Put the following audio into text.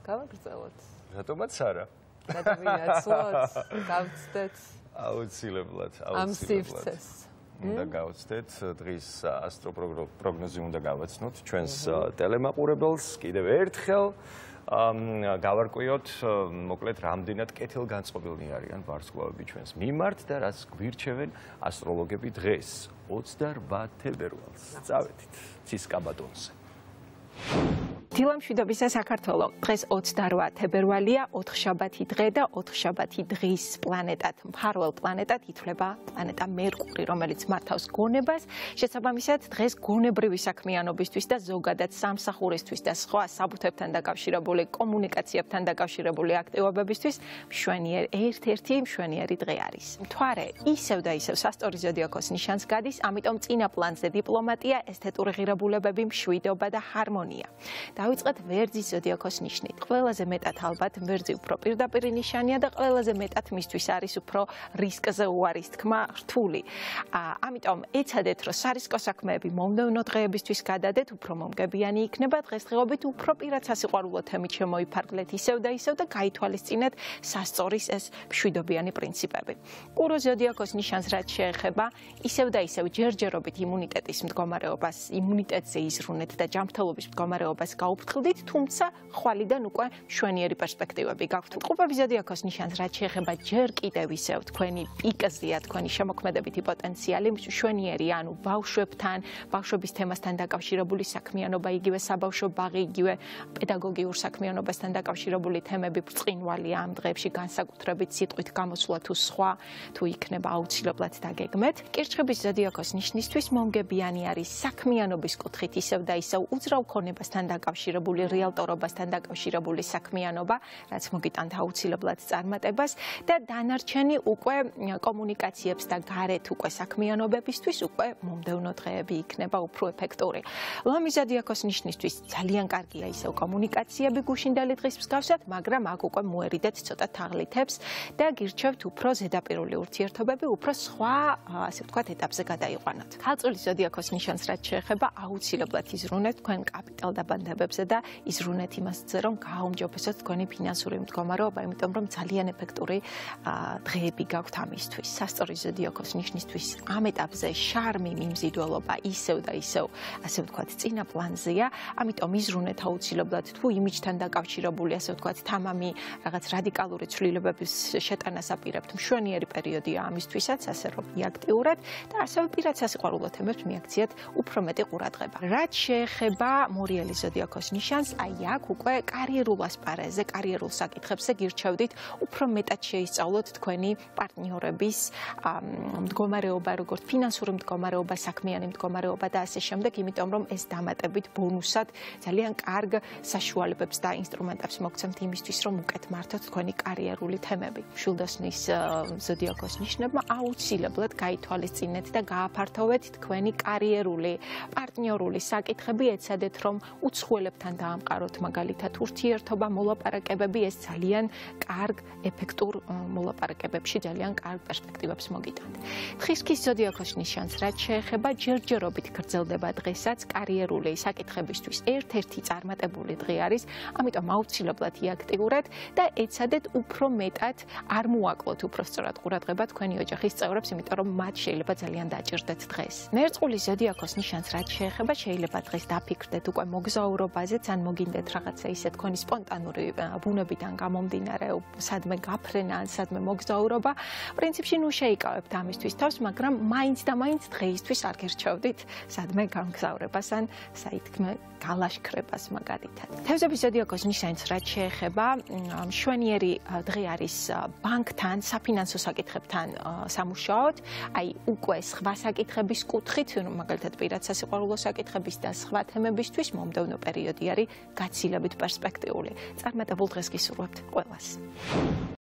გავაგრძელოთ. რატომაც არა? გადავინაცვლოთ, გავცდეთ. აუცილებლად. ამ სივრცეს. უნდა გავცდეთ დღის ასტროპროგნოზი უნდა გავაცნოთ ჩვენს ტელემაყურებელს კიდევ ერთხელ. გავარკვიოთ, მოკლედ, რამდენად კეთილგანწყობილნი არიან ვარსკვლავები ჩვენს მიმართ და რაც გვირჩევენ ასტროლოგები დღეს, 28 თებერვალს. წავედით ცისკაბადონზე. დილა მშვიდობისა საქართველო. დღეს 28 თებერვალია, 4-შაბათი დღე და 4-შაბათი დღის პლანეტად, მფარველ პლანეტად ითვლება პლანეტა მერკური, რომელიც მართავს გონებას. შესაბამისად, დღეს გონებრივი საქმიანობისთვის და ზოგადად სამსახურისთვის და სხვა საბუთებთან დაკავშირებული კომუნიკაციებთან დაკავშირებული აქტივობებისთვის ერთ-ერთი მშვენიერი დღე არის. მთვარე ისევ და ისევ სასწორი ზოდიაქოს ნიშანს გადის, ამიტომ წინა პლანზე დიპლომატია, ესთეტური ღირებულებები, მშვიდობა და ჰარმონია. დავიწყეთ ვერძის ზოდიაქოს ნიშნით. ყველაზე მეტად ალბათ ვერძი უფრო პირდაპირი ნიშანია და ყველაზე მეტად მისთვის არის უფრო რისკზე უარის თქმა რთული. ამიტომ ეცადეთ, რომ სარისკო საქმეები მომდევნო დღეებისთვის გადადეთ, უფრო მომგებიანი იქნება დღესდღეობით, უფრო პირად სასიყვარულო თემით შემოიფარგლეთ ისევ და ისევ და გაითვალისწინეთ სასწორის ეს მშვიდობიანი პრინციპები. ყურო ზოდიაქოს ნიშანს რაც შეეხება, ისევ და ისევ ჯერჯერობით იმუნიტეტის მდგომარეობას, იმუნიტეტზე იზრუნეთ და ჯანმრთელობის მდგომარეობას გაუფრთხილდით, თუმცა ხვალიდან უკვე მშვენიერი პერსპექტივები გაქვთ. ყურბების ზოდიაქოს ნიშანს რაც შეეხება ჯერ კიდევ ისევ თქვენი პიკზეა, თქვენი შემოქმედებითი პოტენციალი, მშვენიერი, ანუ ბავშვებთან, ბავშვების თემასთან დაკავშირებული საქმიანობა, იგივე საბავშვო ბაღი, იგივე პედაგოგიურ საქმიანობასთან დაკავშირებული თემები ბრწყინვალეა ამ დღეებში, განსაკუთრებით სიტყვით გამოსვლა თუ სხვა, თუ იქნება აუცილებლად დაგეგმეთ. კირჩხიბის ზოდიაქოს ნიშნისთვის მომგებიანი არის საქმიანობის კუთხით ისევ და ისევ უძრავ ქონებასთან დაკავშირებული რეალტორობასთან დაკავშირებული საქმიანობა, რაც მოგიტანთ აუცილებლად წარმატებას და დანარჩენი უკვე კომუნიკაციებს და გარეთ უკვე საქმიანობებისთვის უკვე მომდევნო დღეები იქნება უფრო ეფექტური. ლომის ზოდიაქოს ნიშნისთვის ძალიან კარგია ისევ კომუნიკაციები გუშინდელი დღის მსგავსად, მაგრამ აქ უკვე მოერიდეთ ცოტა თაღლითებს და გირჩევთ უფრო ზედაპირული ურთიერთობები, უფრო სხვა, ასე ვთქვათ, ეტაპზე გადაიყვანოთ. ქალწულის ზოდიაქოს ნიშანს რაც შეეხება, აუცილებლად იზრუნეთ თქვენ კაპიტალ დაბანდებებზე და იზრუნეთ იმასზე, რომ გააუმჯობესოთ თქვენი ფინანსური მდგომარეობა, იმიტომ რომ ძალიან ეფექტური დღეები გაქვთ ამისთვის. სასწორი ზოდიაქოს ნიშნისთვის ამ ეტაპზე შარმი, მიმზიდველობა ისევ და ისევ, ასე ვთქვათ, წინა პლანზეა, ამიტომ იზრუნეთ აუცილებლად თუ იმიჯთან დაკავშირებული, ასე ვთქვათ, თამამი რაღაც რადიკალური ცვლილებების შეტანას აპირებთ. მშვენიერი პერიოდია ამისთვისაც, ასე რომ იაქტიურეთ და ასევე პირად სასიყვარულო თემებს მიაქციეთ უფრო მეტი ყურადღება. რაც შეეხება მორიელის ზოდიაქოს ნიშანს, აი აქ უკვე კარიერულ ასპარეზზე, კარიერულ საკითხებზე გირჩევდით, უფრო მეტად შეისწავლოთ თქვენი პარტნიორების მდგომარეობა, როგორც ფინანსური მდგომარეობა, საქმიანი მდგომარეობა და ასე შემდეგ, იმიტომ რომ ეს დამატებით ბონუსად ძალიან კარგ საშუალებებს და ინსტრუმენტებს მოგცემთ იმისთვის, რომ უკეთ მართოთ თქვენი კარიერული თემები. მშვილდოსნის ზოდიაქოს ნიშნებმა აუცილებლად გაითვალისწინეთ და გააფართოვეთ თქვენი კარიერული, პარტნიორული საკითხები, ეცადეთ რომ უცხოელებთან დაამყაროთ მაგალითად ურთიერთობა, მოლაპარაკებები, ეს ძალიან კარგ ეფექტურ მოლაპარაკებებში ძალიან კარგ პერსპექტივებს მოგიტანთ. ხისქის ზოდიაქოს ნიშანს რაც შეეხება, ჯერჯერობით გრძელდება დღესაც კარიერული საკითხებისთვის ერთ-ერთი წარმატებული დღე არის, ამიტომ აუცილებლად იაქტიურეთ და ეცადეთ უფრო მეტად არ მოაკლოთ უფრო სწორად ყურადღება თქვენი ოჯახის წევრებს, იმიტომ რომ მათ შეიძლება ძალიან დაჭირდეთ დღეს. მერწყულის ზოდიაქოს ნიშანს რაც შეეხება, შეიძლება დღეს დაფიქრდეთ უკვე მოგზაურობაზეც, ან მოგინდეთ რაღაცა ისე თქვენი სპონტანური ბუნებიდან გამომდინარე, სადმე გაფრენა ან სადმე მოგზაურობა. პრინციპში ნუ შეიკავებთ ამისთვის თავს, მაგრამ მაინც და მაინც დღეისთვის არ გერჩევდით სადმე გამგზავრებას ან საითქმე გალაშქრებას მაგალითად. თევზების ზოდიაქოს ნიშანს რაც შეეხება, მშვენიერი დღე არის ბანკთან, საფინანსო საკითხებთან სამუშაოდ, აი უკვე სხვა საკითხების კუთხით, მაგალითად პირად სასიყვარულო საკითხების და სხვა თემებისთვის მომდევნო პერიოდი არის გაცილებით პერსპექტიული. წარმატებულ დღეს გისურვებთ ყველას.